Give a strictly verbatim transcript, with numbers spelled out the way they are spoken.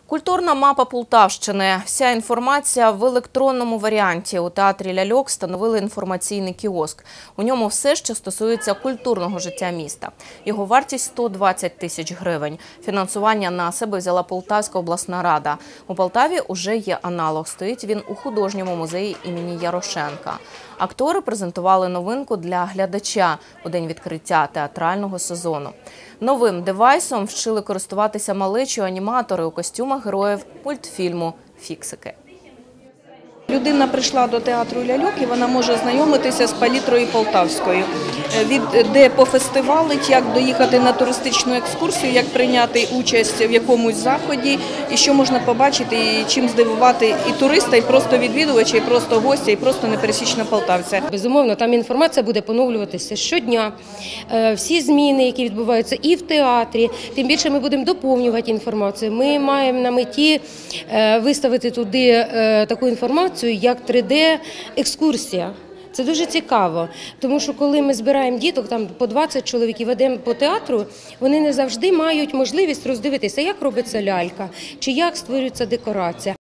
Культурна мапа Полтавщини. Вся інформація в електронному варіанті. У театрі «Ляльок» встановили інформаційний кіоск. У ньому все, що стосується культурного життя міста. Його вартість – сто двадцять тисяч гривень. Фінансування на себе взяла Полтавська обласна рада. У Полтаві уже є аналог. Стоїть він у художньому музеї імені Ярошенка. Актори презентували новинку для глядача у день відкриття театрального сезону. Новим девайсом вчили користуватися малечі аніматори у костюмах героїв мультфільму «Фіксики». Людина прийшла до театру «Ляльок» і вона може знайомитися з палітрою полтавською, від де пофестивалить, як доїхати на туристичну екскурсію, як прийняти участь в якомусь заході, і що можна побачити, і чим здивувати і туриста, і просто відвідувача, і просто гостя, і просто непересічного полтавця. Безумовно, там інформація буде поновлюватися щодня. Всі зміни, які відбуваються і в театрі, тим більше ми будемо доповнювати інформацію. Ми маємо на меті виставити туди таку інформацію, як три де-екскурсія. Це дуже цікаво, тому що коли ми збираємо діток, там по двадцять чоловік і ведемо по театру, вони не завжди мають можливість роздивитися, як робиться лялька, чи як створюється декорація.